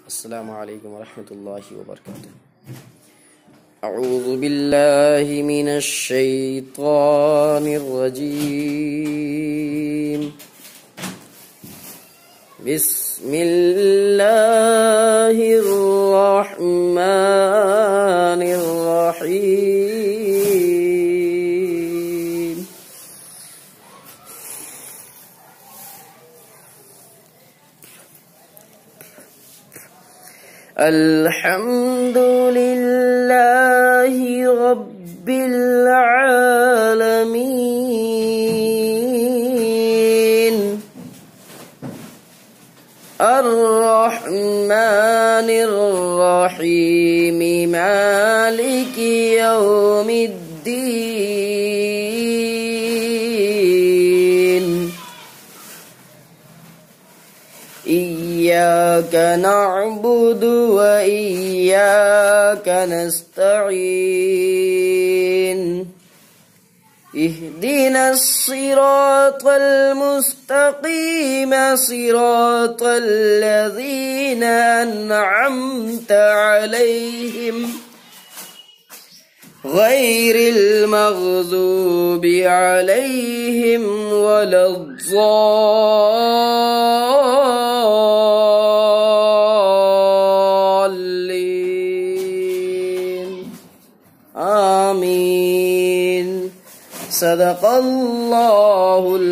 अस्सलामु अलैकुम वरहमतुल्लाहि वबरकातुहू। अऊज़ु बिल्लाहि मिनश शैतानिर रजीम। बिस्मिल्लाहिर रहमानिर रहीम। अल्हम्दुलिल्लाहि रब्बिल आलमीन अर्रहमानिर रहीम मालिकि यौमिद्दीन। इय्याका नअबुदु व इय्याका नस्तईन। इहदिनस सिरातल मुस्तकीम सिरातल लज़ीना अन्अमता अलैहिम गैरिल मग़ज़ूबि अलैहिम वलद्दाल्लीन। आमीन। सदक़ल्लाहुल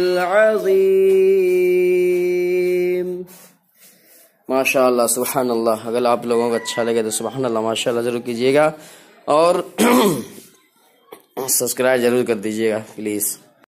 अज़ीम। माशाअल्लाह, सुभानअल्लाह। अगर आप लोगों को अच्छा लगे तो सुभानअल्लाह माशाअल्लाह जरूर कीजिएगा और सब्सक्राइब जरूर कर दीजिएगा प्लीज़।